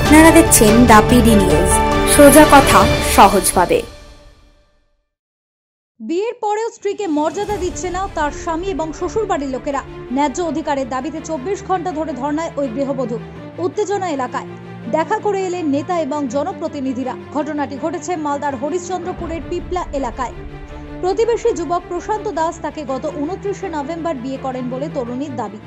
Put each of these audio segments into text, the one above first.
আপনারা দেখছেন the PD news, সোজা কথা সহজভাবে। বিয়ের পরেও স্ত্রীকে মর্যাদা দিচ্ছে না তার স্বামী এবং শ্বশুর বাড়ির লোকেরা। ন্যায্য অধিকারের দাবিতে 24 ঘন্টা ধরে ধর্নায় ওই গৃহবধূ। উত্তেজনা এলাকায় দেখা করে এলেন নেতা এবং জনপ্রতিনিধিরা। ঘটনাটি ঘটেছে মালদার হরিশ্চন্দ্রপুরের পিপলা এলাকায়। প্রতিবেশী যুবক প্রশান্ত দাস তাকে গত 29 নভেম্বর বিয়ে করেন বলে তরুণীর দাবি।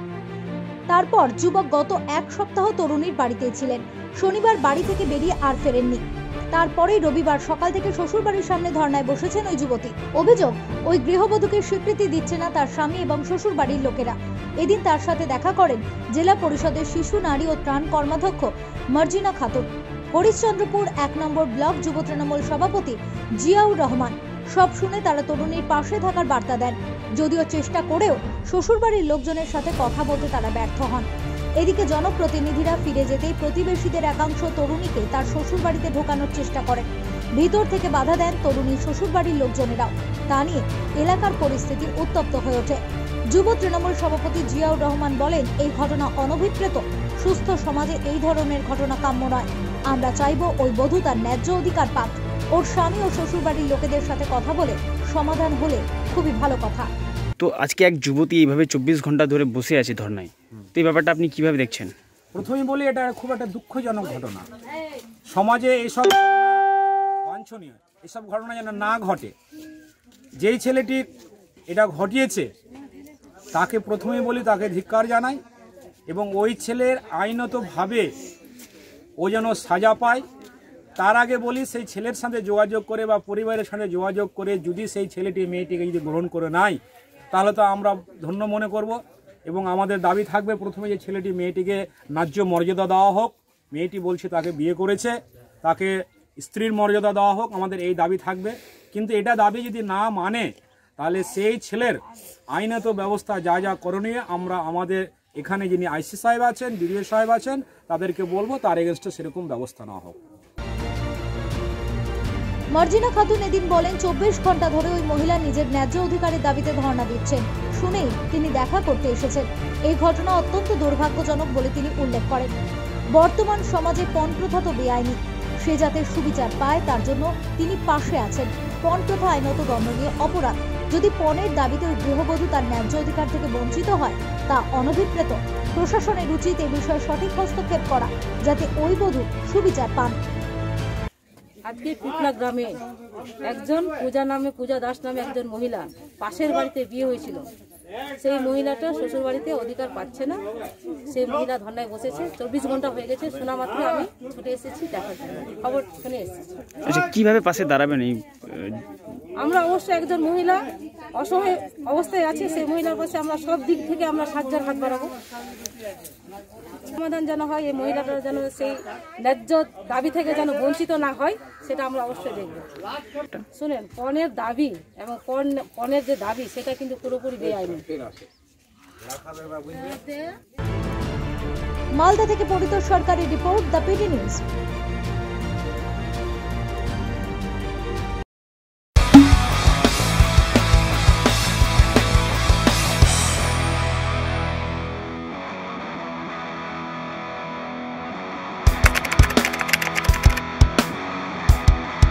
তারপর যুবক গত এক সপ্তাহ তরুণীর বাড়িতেই ছিলেন। শনিবার বাড়ি থেকে বেরিয়ে আর ফেরেননি। তারপরেই রবিবার সকাল থেকে শ্বশুরবাড়ির সামনে ধর্নায় বসেছেন ওই যুবতী। অভিযোগ, ওই গৃহবধূকে স্বীকৃতি দিচ্ছে না তার স্বামী এবং শ্বশুর বাড়ির লোকেরা। এদিন তার সাথে দেখা করেন জেলা পরিষদের শিশু, নারী ও ত্রাণ কর্মাধ্যক্ষ মার্জিনা খাতুন, হরিশ্চন্দ্রপুর 1 নম্বর ব্লক যুব তৃণমূল সভাপতি জিয়াউর রহমান। সব শুনে তারা তরুণীর পাশে থাকার বার্তা দেন। যদিও চেষ্টা করেও শ্বশুরবাড়ির লোকজনের সাথে কথা বলতে তারা ব্যর্থ হন। এদিকে জনপ্রতিনিধিরা ফিরে যেতেই প্রতিবেশীদের একাংশ তরুণীকে তার শ্বশুরবাড়িতে ঢোকানোর চেষ্টা করেন। ভিতর থেকে বাধা দেন তরুণীর শ্বশুরবাড়ির লোকজনেরাও। তা নিয়ে এলাকার পরিস্থিতি উত্তপ্ত হয়ে ওঠে। যুব তৃণমূল সভাপতি জিয়াউর রহমান বলেন, এই ঘটনা অনভিপ্রেত। সুস্থ সমাজে এই ধরনের ঘটনা কাম্য নয়। আমরা চাইব ওই বধূ তার ন্যায্য অধিকার পাক। ওর স্বামী ও শ্বশুরবাড়ির লোকেদের সাথে কথা বলে সমাধান হলে খুবই ভালো কথা। তো আজকে এক যুবতী এইভাবে 24 ঘন্টা ধরে বসে আছে ধর্নায়, তো এই ব্যাপারটা আপনি কিভাবে দেখছেন? প্রথমেই বলি, এটা খুব একটা দুঃখজনক ঘটনা। সমাজে এইসব বাঞ্ছনীয়, এসব ঘটনা যেন না ঘটে। যেই ছেলেটি এটা ঘটিয়েছে তাকে প্রথমেই বলি তাকে ধিক্কার জানাই, এবং ওই ছেলের আইনতভাবে ও যেন সাজা পায়। তার আগে বলি, সেই ছেলের সাথে যোগাযোগ করে বা পরিবারের সাথে যোগাযোগ করে যদি সেই ছেলেটি মেয়েটিকে যদি গ্রহণ করে নেয়, তাহলে তো আমরা ধন্য মনে করব। এবং আমাদের দাবি থাকবে প্রথমে যে ছেলেটি মেয়েটিকে ন্যায্য মর্যাদা দেওয়া হোক। মেয়েটি বলছে তাকে বিয়ে করেছে, তাকে স্ত্রীর মর্যাদা দেওয়া হোক, আমাদের এই দাবি থাকবে। কিন্তু এটা দাবি যদি না মানে, তাহলে সেই ছেলের আইনত ব্যবস্থা যা যা করণীয় আমরা আমাদের এখানে যিনি আইসি সাহেব আছেন, ডিডিও সাহেব আছেন, তাদেরকে বলবো তার এগেনস্টে সেরকম ব্যবস্থা নেওয়া হোক। মার্জিনা খাতুন এদিন বলেন, 24 ঘন্টা ধরে ওই মহিলা নিজের ন্যায্য অধিকারের দাবিতে ধর্ণা দিচ্ছেন। শুনেই তিনি দেখা করতে এসেছেন। এই ঘটনা অত্যন্ত দুর্ভাগ্যজনক বলে তিনি উল্লেখ করেন। বর্তমান সমাজে পণ প্রথা তো বেআইনি, সে যাতে সুবিচার পায় তার জন্য তিনি পাশে আছেন। পণ প্রথা আইনত দণ্ডনীয় অপরাধ। যদি পণের দাবিতে ওই গৃহবধূ তার ন্যায্য অধিকার থেকে বঞ্চিত হয়, তা অনভিপ্রেত। প্রশাসনের উচিত এ বিষয়ে সঠিক হস্তক্ষেপ করা, যাতে ওই বধূ সুবিচার পান। আজকে পিপলা গ্রামে একজন পূজা দাস নামে একজন মহিলা পাশের বাড়িতে বিয়ে হয়েছিল। সেই মহিলাটা শ্বশুর বাড়িতে অধিকার পাচ্ছে না। সেই মহিলা ধর্নায় বসেছে। 24 ঘন্টা হয়ে গেছে। শোনা মাত্র আমি ছুটে এসেছি দেখার জন্য, খবর শুনে এসেছি। আচ্ছা, কিভাবে পাশে দাঁড়াবেন? এই আমরা অবশ্যই একজন মহিলা অসহায় অবস্থায় আছে, সেই মহিলার পাশে আমরা সব দিক থেকে আমরা সাহায্যের হাত বাড়াবো। সমাধান যেন হয়, এই মহিলাটা যেন সেই ন্যায্য দাবি থেকে যেন বঞ্চিত না হয়, সেটা আমরা অবশ্যই দেখব। শুনেন, পণের দাবি এবং পণের যে দাবি সেটা কিন্তু পুরোপুরি বেআইনি। মালদা থেকে পরিতোষ সরকারের রিপোর্ট, দ্য পিডি নিউজ।